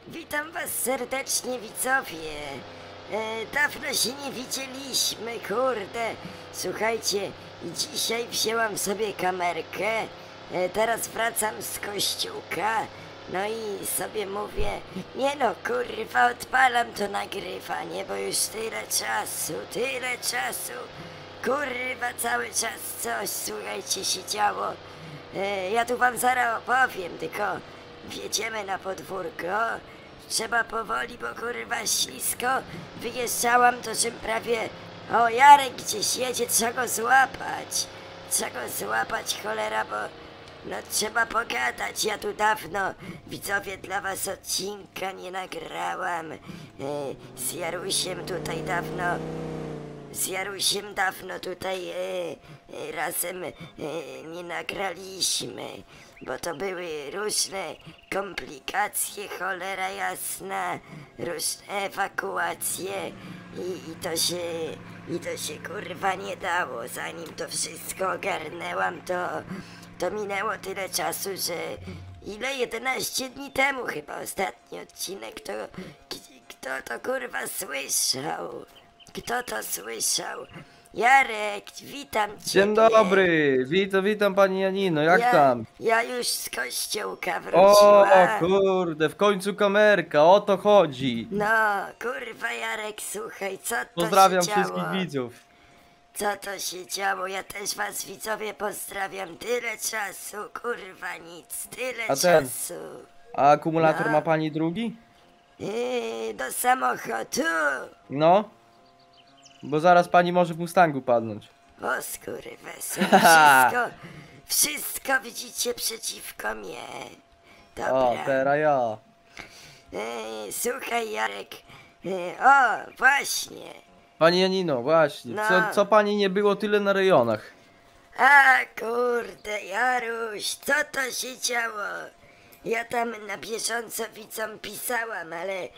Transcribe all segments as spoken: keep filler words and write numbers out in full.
Witam was serdecznie, widzowie. E, dawno się nie widzieliśmy, kurde. Słuchajcie, dzisiaj wzięłam sobie kamerkę. E, teraz wracam z kościółka. No i sobie mówię, nie no, kurwa, odpalam to nagrywanie, bo już tyle czasu, tyle czasu. Kurwa, cały czas coś, słuchajcie, się działo. E, ja tu wam zaraz opowiem, tylko wjedziemy na podwórko. Trzeba powoli, bo kurwa ślisko. Wyjeżdżałam, to czym prawie... O, Jarek gdzieś jedzie, trzeba go złapać. Trzeba go złapać, cholera, bo... No trzeba pogadać, ja tu dawno, widzowie, dla was odcinka nie nagrałam. E, z Jarusiem tutaj dawno... Z Jarusiem dawno tutaj e, e, razem e, nie nagraliśmy, bo to były różne komplikacje, cholera jasna, różne ewakuacje i, i to się, i to się kurwa nie dało. Zanim to wszystko ogarnęłam, to, to minęło tyle czasu, że ile? jedenaście dni temu chyba ostatni odcinek, to kto to kurwa słyszał? Kto to słyszał? Jarek, witam cię. Dzień dobry, witam, witam pani Janino, jak ja, tam? Ja już z kościółka wróciłam. O kurde, w końcu kamerka, o to chodzi. No, kurwa Jarek, słuchaj, co to Pozdrawiam się działo? wszystkich widzów. Co to się działo? Ja też was, widzowie, pozdrawiam. Tyle czasu, kurwa nic, tyle A ten, czasu. A akumulator No. ma pani drugi? Yy, do samochodu. No, bo zaraz pani może w Mustangu padnąć. O skurwesy, wszystko, wszystko widzicie przeciwko mnie. Dobra. O, teraz ja. Ej, słuchaj Jarek, Ej, o właśnie. Pani Janino, właśnie, No. co, co pani nie było tyle na rejonach? A kurde Jaruś, co to się działo? Ja tam na bieżąco widzom pisałam, ale...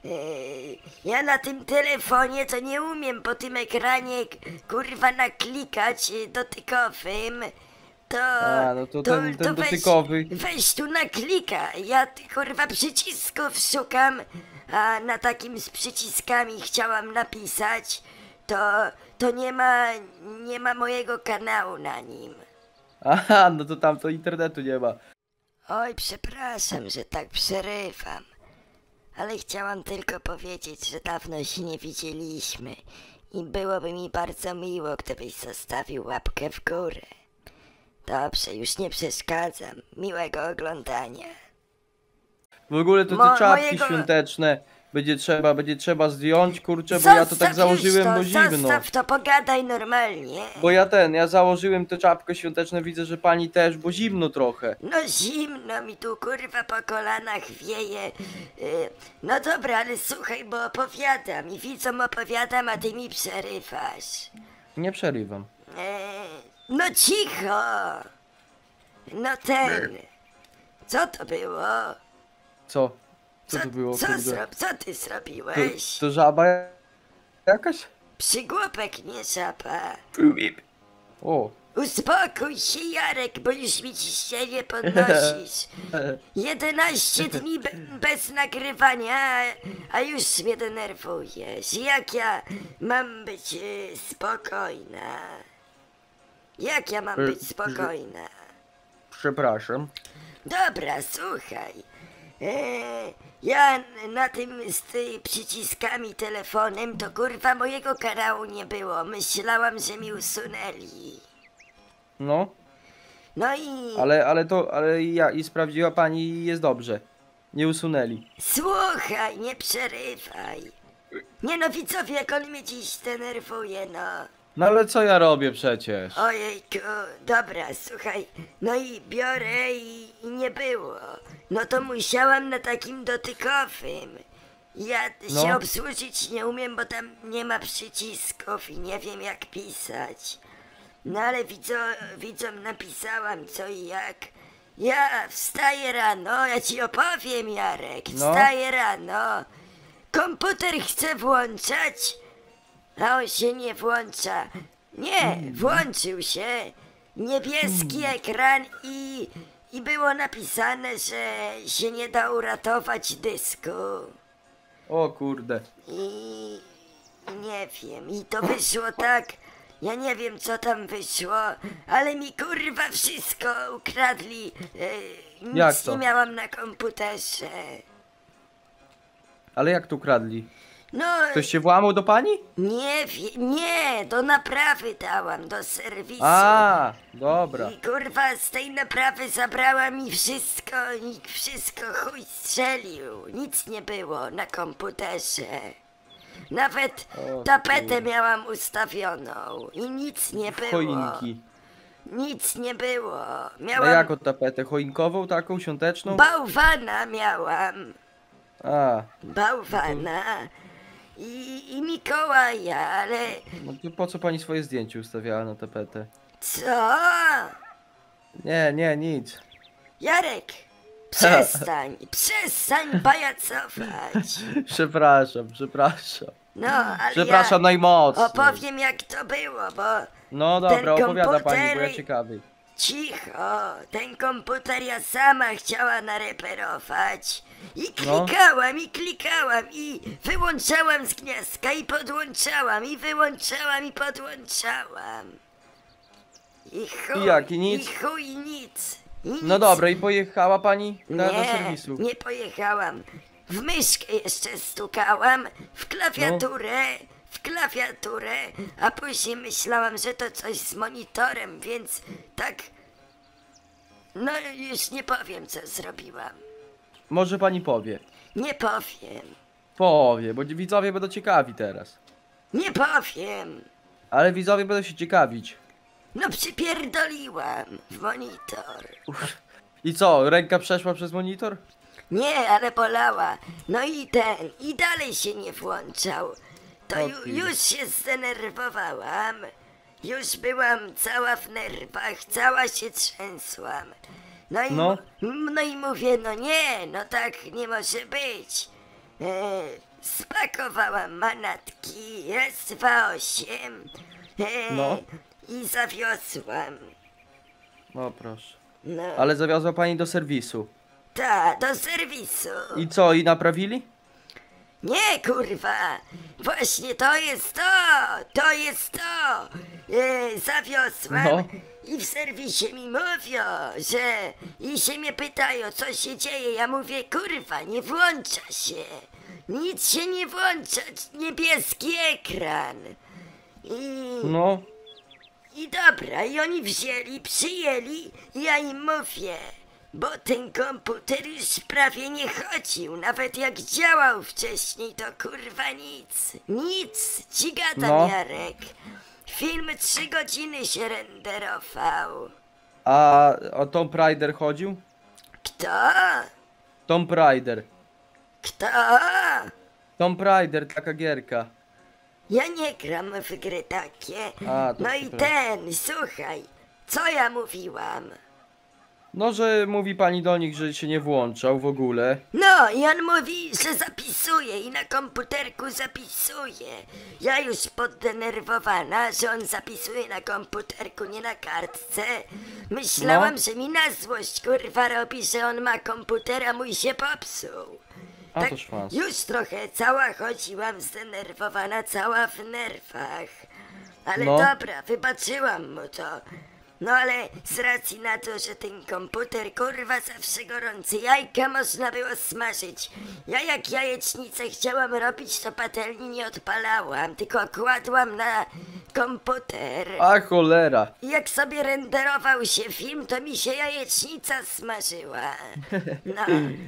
Ej, ja na tym telefonie to nie umiem po tym ekranie kurwa naklikać y, dotykowym. To, A, no to ten- ten weź, dotykowy. weź tu naklika, ja ty, kurwa przycisków szukam, a na takim z przyciskami chciałam napisać, to, to nie ma, nie ma mojego kanału na nim. Aha, no to tam to internetu nie ma. Oj, przepraszam, że tak przerywam. Ale chciałam tylko powiedzieć, że dawno się nie widzieliśmy i byłoby mi bardzo miło, gdybyś zostawił łapkę w górę. Dobrze, już nie przeszkadzam. Miłego oglądania. W ogóle to te Mo- czapki mojego- świąteczne będzie trzeba, będzie trzeba zdjąć, kurczę, bo ja to tak Zostaw założyłem, już to, bo zimno. Zostaw to, pogadaj normalnie. Bo ja ten, ja założyłem tę czapkę świąteczną, widzę, że pani też, bo zimno trochę. No zimno mi tu kurwa po kolanach wieje. Y, No dobra, ale słuchaj, bo opowiadam i widzom opowiadam, a ty mi przerywasz. Nie przerywam. E, no cicho! No ten... Co to było? Co? Co to było, co, kurde? zro... co ty To, zrobiłeś? to żaba jakaś? Przygłupek, nie żaba. O. Uspokój się, Jarek, bo już mi ciśnienie podnosisz. jedenaście dni be bez nagrywania, a, a już mnie denerwujesz. Jak ja mam być e, spokojna? Jak ja mam E, być spokojna? Przepraszam. Dobra, słuchaj. Eee, ja na tym z tymi przyciskami telefonem to kurwa mojego kanału nie było. Myślałam, że mi usunęli. No, No i... ale, ale to, ale ja, i sprawdziła pani i jest dobrze. Nie usunęli. Słuchaj, nie przerywaj. Nie no, widzowie, jak on mnie dziś denerwuje, no. No ale co ja robię przecież? Ojejku, dobra, słuchaj, no i biorę i, i nie było. No to musiałam na takim dotykowym. Ja No. się obsłużyć nie umiem, bo tam nie ma przycisków i nie wiem jak pisać. No ale widzo, widzom napisałam co i jak. Ja wstaję rano, ja ci opowiem, Jarek, No. wstaję rano. Komputer chcę włączać, a on się nie włącza. Nie, włączył się. Niebieski ekran i i było napisane, że się nie da uratować dysku. O kurde. I nie wiem, i to wyszło tak, ja nie wiem co tam wyszło, ale mi kurwa wszystko ukradli. E, nic Jak to? nie miałam na komputerze. Ale jak tu kradli? No, Ktoś się włamał do pani? nie wiem, nie, do naprawy dałam, do serwisu. A, dobra. I kurwa z tej naprawy zabrała mi wszystko i wszystko chuj strzelił. Nic nie było na komputerze. Nawet O tapetę kurde. miałam ustawioną i nic nie było. Choinki. Nic nie było. A Miałam jaką tapetę? Choinkową taką, świąteczną? bałwana miałam. A, Bałwana. I, i Mikołaja, ale no to po co pani swoje zdjęcie ustawiała na tapetę? co? Nie, nie, nic. Jarek, przestań, przestań pajacować. Przepraszam, przepraszam. No, ale Przepraszam ja najmocniej. opowiem jak to było, bo No dobra, ten opowiada pani, bo ja komputer- ciekawy. cicho, ten komputer ja sama chciała nareperować. I No. klikałam, i klikałam, i wyłączałam z gniazdka, i podłączałam, i wyłączałam, i podłączałam. I chuj, I jak, i nic? I chuj, i nic. I nic. No dobra, i pojechała pani na, do Nie, serwisu. nie pojechałam. W myszkę jeszcze stukałam, w klawiaturę, w klawiaturę, a później myślałam, że to coś z monitorem, więc tak... No już nie powiem, co zrobiłam. Może pani powie. Nie powiem. Powie, bo widzowie będą ciekawi teraz. Nie powiem. Ale widzowie będą się ciekawić. No przypierdoliłam w monitor. I co, ręka przeszła przez monitor? Nie, ale bolała. No i ten, i dalej się nie włączał. To ju, Okej. już się zdenerwowałam. Już byłam cała w nerwach, cała się trzęsłam. No i, No. mu- no i mówię, no nie, no tak nie może być. E, spakowałam manatki, raz, dwa, osiem. E, No. I zawiozłam. No proszę. No, Ale zawiozła pani do serwisu. ta, do serwisu. I co, i naprawili? Nie, kurwa! Właśnie to jest to! To jest to! E, zawiozłam No. i w serwisie mi mówią, że... I się mnie pytają, co się dzieje. Ja mówię, kurwa, nie włącza się. Nic się nie włącza. Niebieski ekran. I... No. I dobra, i oni wzięli, przyjęli, i ja im mówię, bo ten komputer już prawie nie chodził, nawet jak działał wcześniej, to kurwa nic, nic, ci gadam, No. Jarek. Film trzy godziny się renderował. A o Tomb Raider chodził? Kto? Tomb Raider. Kto? Tomb Raider, taka gierka. Ja nie gram w gry takie. A, to No i przepraszam. ten, słuchaj, co ja mówiłam? No, że mówi pani do nich, że się nie włączał w ogóle. No i on mówi, że zapisuje i na komputerku zapisuje. Ja już poddenerwowana, że on zapisuje na komputerku, nie na kartce. Myślałam, No. że mi na złość kurwa robi, że on ma komputer, a mój się popsuł. A to szwans. już trochę cała chodziłam zdenerwowana, cała w nerwach. Ale No. dobra, wybaczyłam mu to. No ale z racji na to, że ten komputer kurwa zawsze gorący, jajka można było smażyć. Ja jak jajecznicę chciałam robić, to patelni nie odpalałam, tylko kładłam na komputer. A cholera. I jak sobie renderował się film, to mi się jajecznica smażyła. No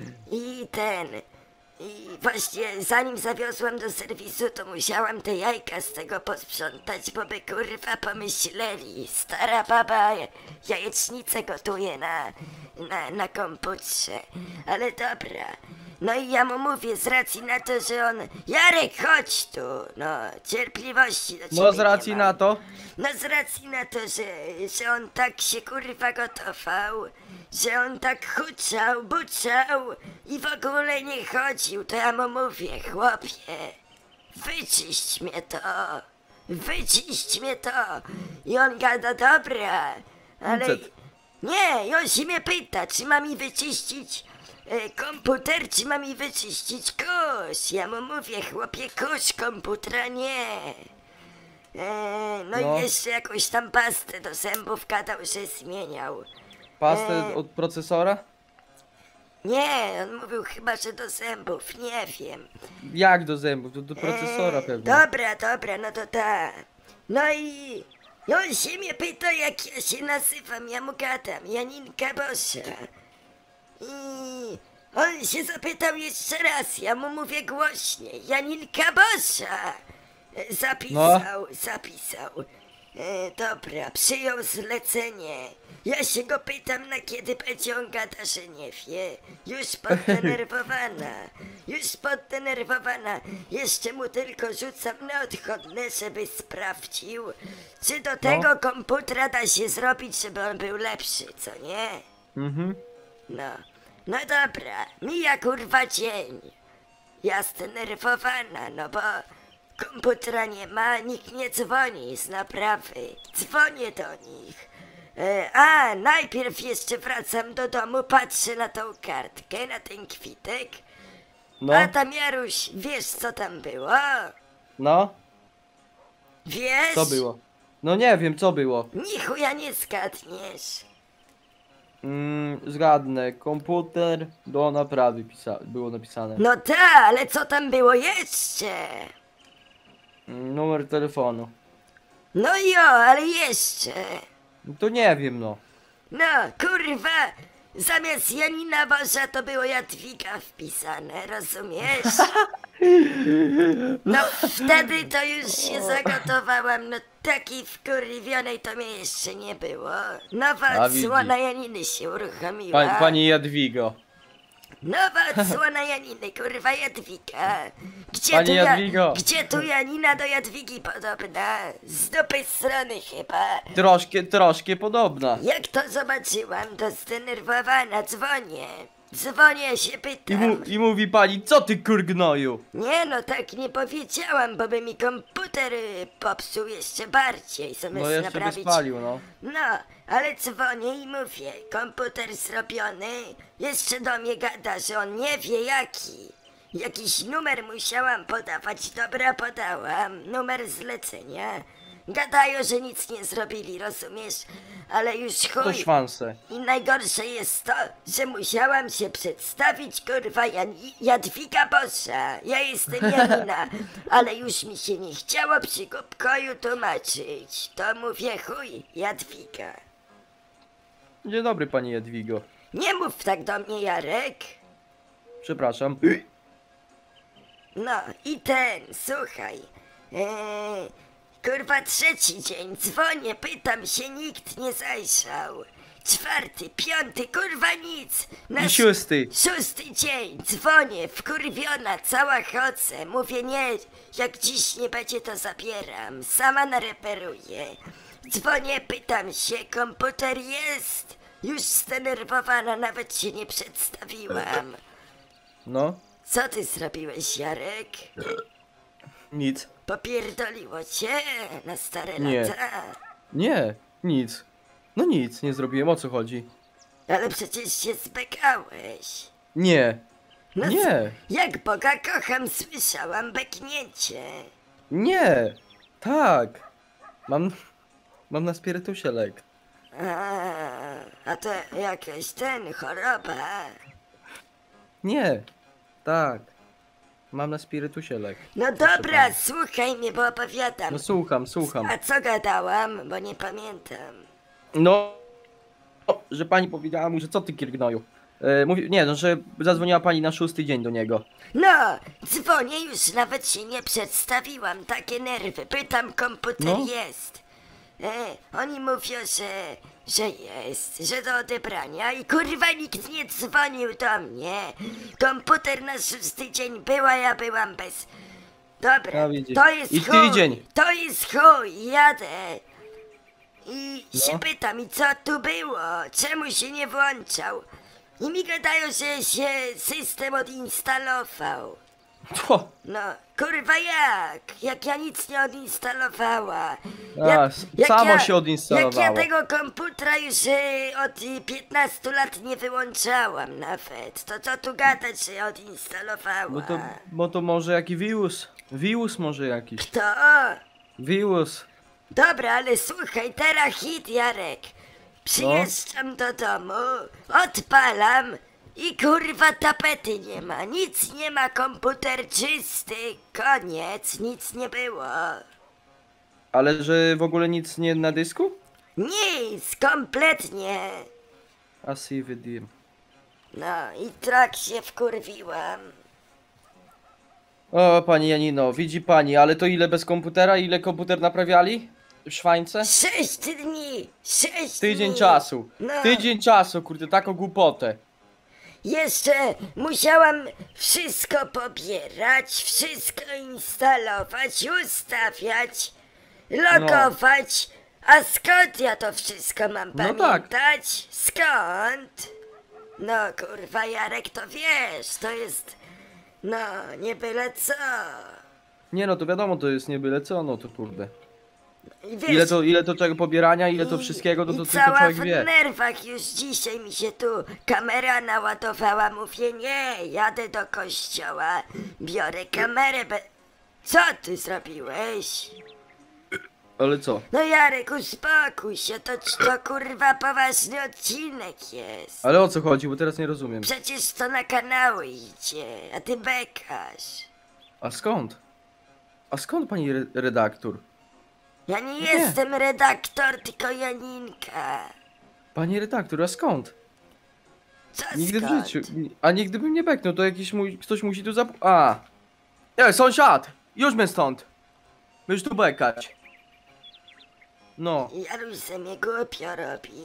i ten... I właśnie zanim zawiozłam do serwisu, to musiałam te jajka z tego posprzątać, bo by kurwa pomyśleli. Stara baba jajecznicę gotuje na, na, na komputerze. Ale dobra. No i ja mu mówię z racji na to, że on... Jarek, chodź tu! No, cierpliwości do ciebie No z racji nie mam. na to. No z racji na to, że, że on tak się kurwa gotował, że on tak huczał, buczał i w ogóle nie chodził, to ja mu mówię, chłopie, wyczyść mnie to, wyczyść mnie to. I on gada, dobra, ale Facet. Nie, i on się mnie pyta, czy ma mi wyczyścić e, komputer, czy ma mi wyczyścić kosz. Ja mu mówię, chłopie, kosz komputera nie. E, no, No. i jeszcze jakąś tam pastę do zębów gadał, że zmieniał. Pastę E. od procesora? Nie, on mówił chyba, że do zębów, nie wiem. Jak do zębów? Do, do procesora E, pewnie. Dobra, dobra, no to tak. No i i on się mnie pyta, jak ja się nazywam, ja mu gadam, Janinka Bosia. I on się zapytał jeszcze raz, ja mu mówię głośniej, Janinka Bosia. E, Zapisał, zapisał. E, dobra, przyjął zlecenie. Ja się go pytam, na kiedy będzie, on gada, że nie wie. Już poddenerwowana, już poddenerwowana. Jeszcze mu tylko rzucam na odchodne, żeby sprawdził, czy do tego komputera da się zrobić, żeby on był lepszy, co nie? Mhm. No, no dobra, mija kurwa dzień. Ja zdenerwowana, no bo komputera nie ma, nikt nie dzwoni z naprawy. Dzwonię do nich. E, a, najpierw jeszcze wracam do domu, patrzę na tą kartkę, na ten kwitek. No, A tam Jaruś, wiesz co tam było? no, Wiesz? co było? No nie wiem, co było. Ni chuja nie zgadniesz. Mm, zgadnę, komputer do naprawy pisa było napisane. No ta, ale co tam było jeszcze? Mm, numer telefonu. No jo, ale jeszcze. No to nie wiem, no. No, kurwa, zamiast Janina Boża to było Jadwiga wpisane, rozumiesz? No wtedy to już się zagotowałam, no takiej wkurwionej to mnie jeszcze nie było. Nowa A widzi. odsłona Janiny się uruchomiła. Pa pani Jadwigo. Nowa odsłona Janiny, kurwa Jadwiga. Gdzie Pani tu, ja, Jadwigo. gdzie tu Janina do Jadwigi podobna? Z dupy strony chyba. Troszkę, troszkę podobna. Jak to zobaczyłam, to zdenerwowana, dzwonię. Dzwonię, się I, pytam. mu I mówi pani, co ty kurgnoju? Nie no, tak nie powiedziałam, bo by mi komputer y, popsuł jeszcze bardziej, zamiast No jeszcze by naprawić. spalił, no. No, ale dzwonię i mówię, komputer zrobiony, jeszcze do mnie gada, że on nie wie jaki. Jakiś numer musiałam podawać, dobra podałam, numer zlecenia. Gadają, że nic nie zrobili, rozumiesz? Ale już To chuj. szwanse. I najgorsze jest to, że musiałam się przedstawić, kurwa, Jan Jadwiga Boża. Ja jestem Janina, ale już mi się nie chciało przy pokoju tłumaczyć. To mówię chuj, Jadwiga. Dzień dobry pani Jadwigo. Nie mów tak do mnie, Jarek. Przepraszam. No i ten, słuchaj. Eee, kurwa, trzeci dzień, dzwonię, pytam się, nikt nie zajrzał. Czwarty, piąty, kurwa nic. Na I szósty. Szósty dzień, dzwonię, wkurwiona, cała chodzę. Mówię nie, jak dziś nie będzie, to zabieram. Sama nareperuję. Dzwonię, pytam się, komputer jest. Już zdenerwowana, nawet się nie przedstawiłam. No, Co ty zrobiłeś, Jarek? nic. Popierdoliło cię na stare Nie. lata. Nie, nic. No nic, nie zrobiłem, o co chodzi? Ale przecież się zbekałeś. Nie, No nie, co- Jak Boga kocham, słyszałam beknięcie. nie, tak. Mam, mam na spirytusie lek. A, a to jakaś ten, choroba. Nie, tak. Mam na spirytusie lek. No Proszę dobra, pani. słuchaj mnie, bo opowiadam. No słucham, słucham. A co gadałam, bo nie pamiętam. No, o, że pani powiedziała mu, że co ty kiergnoju. E, mówi, nie, no, że zadzwoniła pani na szósty dzień do niego. No, dzwonię, już nawet się nie przedstawiłam, takie nerwy. Pytam, komputer No. jest. E, oni mówią, że, że jest, że do odebrania i kurwa nikt nie dzwonił do mnie. Komputer na szósty dzień była, ja byłam bez... Dobra, Ja widzisz. to jest I chuj, tydzień. to jest chuj, jadę. I No. się pytam, i co tu było? Czemu się nie włączał? I mi gadają, że się system odinstalował. Tło. No, kurwa jak? Jak ja nic nie odinstalowała. A, s- samo się odinstalowało. Jak ja tego komputera już y, od y, piętnastu lat nie wyłączałam nawet. To co tu gadać, że odinstalowała? Bo to, bo to może jaki wirus? Wirus może jakiś. Kto? Wirus. Dobra, ale słuchaj, teraz hit, Jarek. Przyjeżdżam do domu, odpalam i kurwa tapety nie ma, nic nie ma, komputer czysty, koniec, nic nie było. Ale że w ogóle nic nie na dysku? Nic, kompletnie. A siwy dim. No i tak się wkurwiłam. O, pani Janino, widzi pani, ale to ile bez komputera? Ile komputer naprawiali? W Szwańce? Sześć dni, sześć Tydzień dni. czasu. No. Tydzień czasu, kurde, taką głupotę. Jeszcze musiałam wszystko pobierać, wszystko instalować, ustawiać, logować. A skąd ja to wszystko mam No tak. pamiętać? Skąd? No kurwa, Jarek, to wiesz, to jest, no nie byle co. Nie no, to wiadomo, to jest nie byle co, no to kurde. I wiesz, Ile to, ile to czego pobierania, ile to i- wszystkiego, to, i to tylko cała człowiek w wie. nerwach już dzisiaj mi się tu kamera naładowała, mówię nie, jadę do kościoła, biorę kamerę, be... Co ty zrobiłeś? Ale co? No Jarek, uspokój się, to, to kurwa poważny odcinek jest. Ale o co chodzi, bo teraz nie rozumiem. Przecież to na kanały idzie, a ty bekasz. A skąd? A skąd pani re redaktor? Ja nie, Nie. jestem redaktor, tylko Janinka. Pani redaktor, a skąd? Co Nigdy w skąd? życiu. A nigdy bym nie beknął, to jakiś mój, ktoś musi tu zap... A! Ej, sąsiad! Już mnie stąd! Będziesz tu bekać. No. Jaruś se mnie głupio robi.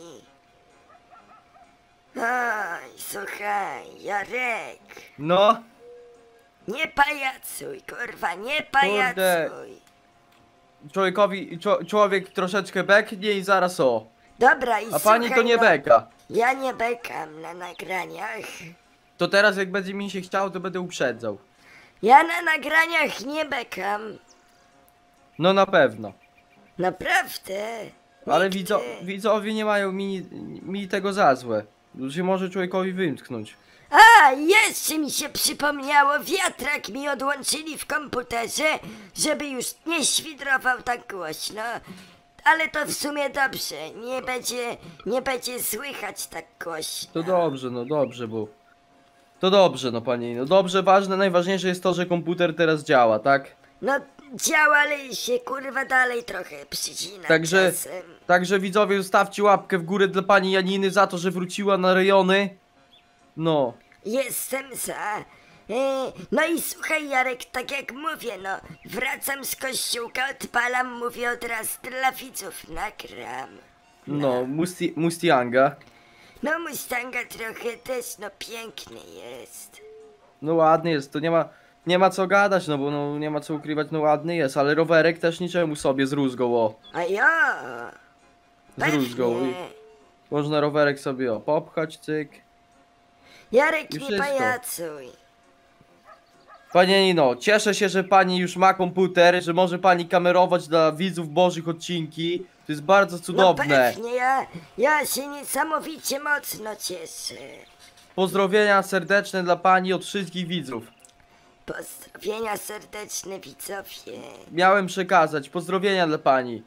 Oj, słuchaj, Jarek. No. Nie pajacuj, kurwa, nie pajacuj. Człowiekowi, czo człowiek troszeczkę beknie i zaraz o. Dobra, i A słuchaj, pani to nie no, beka. ja nie bekam na nagraniach. To teraz jak będzie mi się chciało, to będę uprzedzał. Ja na nagraniach nie bekam. No na pewno. Naprawdę. Ale Nigdy. widzo widzowie nie mają mi, mi tego za złe. To się może człowiekowi wymknąć. A, jeszcze mi się przypomniało, wiatrak mi odłączyli w komputerze, żeby już nie świdrował tak głośno. Ale to w sumie dobrze, nie będzie, nie będzie słychać tak głośno. To dobrze, no dobrze, bo... To dobrze, no pani, no dobrze, ważne, najważniejsze jest to, że komputer teraz działa, tak? No działa, ale się kurwa dalej trochę przycina Także, czasem. także widzowie, zostawcie łapkę w górę dla pani Janiny za to, że wróciła na rejony. No, Jestem za. E, no i słuchaj Jarek, tak jak mówię, no wracam z kościółka, odpalam, mówię od razu dla widzów, nagram. no, Musti, Mustianga. No Mustanga trochę też, no piękny jest. No ładny jest, to nie ma, nie ma co gadać, no bo no, nie ma co ukrywać, no ładny jest, ale rowerek też niczemu sobie zrózgał, o. A ja. Zrózgał. Pewnie. Można rowerek sobie, o, popchać, cyk. Jarek, I nie wszystko. pajacuj. Pani Janino, cieszę się, że pani już ma komputer, że może pani kamerować dla widzów bożych odcinki. To jest bardzo No cudowne. pewnie, ja, ja się niesamowicie mocno cieszę. Pozdrowienia serdeczne dla pani od wszystkich widzów. Pozdrowienia serdeczne widzowie. Miałem przekazać, pozdrowienia dla pani.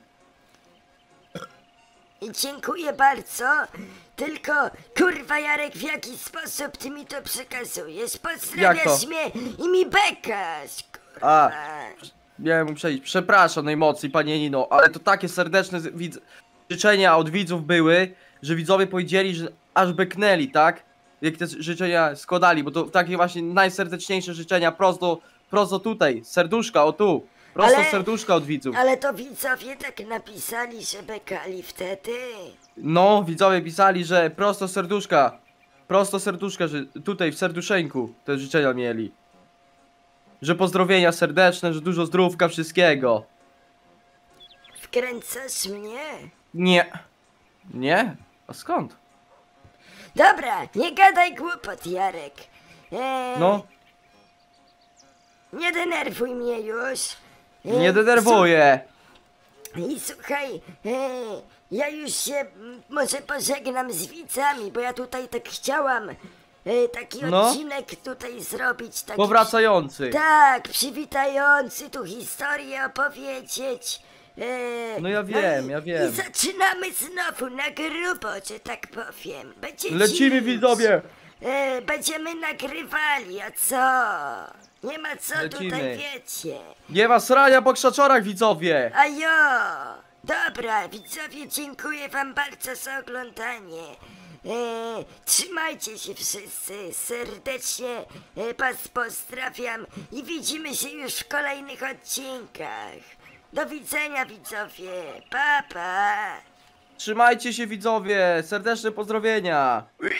I dziękuję bardzo, tylko kurwa Jarek, w jaki sposób ty mi to przekazujesz? Pozdrawiasz to? mnie i mi bekasz, kurwa. A. Miałem uprzejmić, przepraszam najmocniej pani Janino, ale to takie serdeczne z- widz... życzenia od widzów były, że widzowie powiedzieli, że aż beknęli, tak? Jak te życzenia składali, bo to takie właśnie najserdeczniejsze życzenia prosto, prosto tutaj, z serduszka, o tu. Prosto Ale- z serduszka od widzów. Ale to widzowie tak napisali, że bekali wtedy. No, widzowie pisali, że prosto z serduszka, prosto z serduszka, że tutaj w serduszynku te życzenia mieli. Że pozdrowienia serdeczne, że dużo zdrówka, wszystkiego. Wkręcasz mnie? Nie. Nie? A skąd? Dobra, nie gadaj głupot, Jarek. Eee, No. nie denerwuj mnie już. E, Nie denerwuję. I słuchaj, e, ja już się m, może pożegnam z widzami, bo ja tutaj tak chciałam e, taki No. odcinek tutaj zrobić. Taki Powracający. Tak, przywitający, tu historię opowiedzieć. E, No ja wiem, i, ja wiem. I zaczynamy znowu na grubo, że tak powiem. Będzie Lecimy, dziś. widzowie. E, będziemy nagrywali, a co? Nie ma co Lecimy. tutaj, wiecie. Nie ma srania po krzaczorach, widzowie. A jo! Dobra, widzowie, dziękuję wam bardzo za oglądanie. E, trzymajcie się wszyscy, serdecznie e, was pozdrawiam i widzimy się już w kolejnych odcinkach. Do widzenia, widzowie, pa pa! Trzymajcie się, widzowie. Serdeczne pozdrowienia.